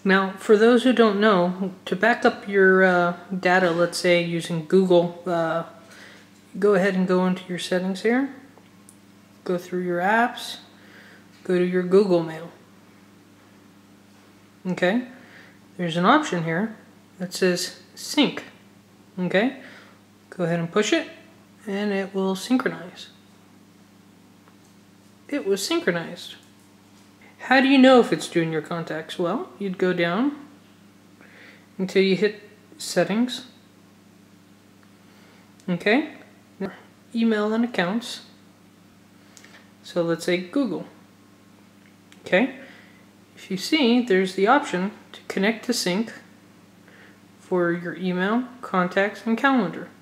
Now, for those who don't know, to back up your data, let's say using Google, go ahead and go into your settings here. Go through your apps. Go to your Google Mail. Okay? There's an option here that says sync. Okay? Go ahead and push it, and it will synchronize. It was synchronized. How do you know if it's doing your contacts? Well, you'd go down until you hit settings. Okay? Email and accounts. So let's say Google. Okay? If you see, there's the option to connect to sync for your email, contacts, and calendar.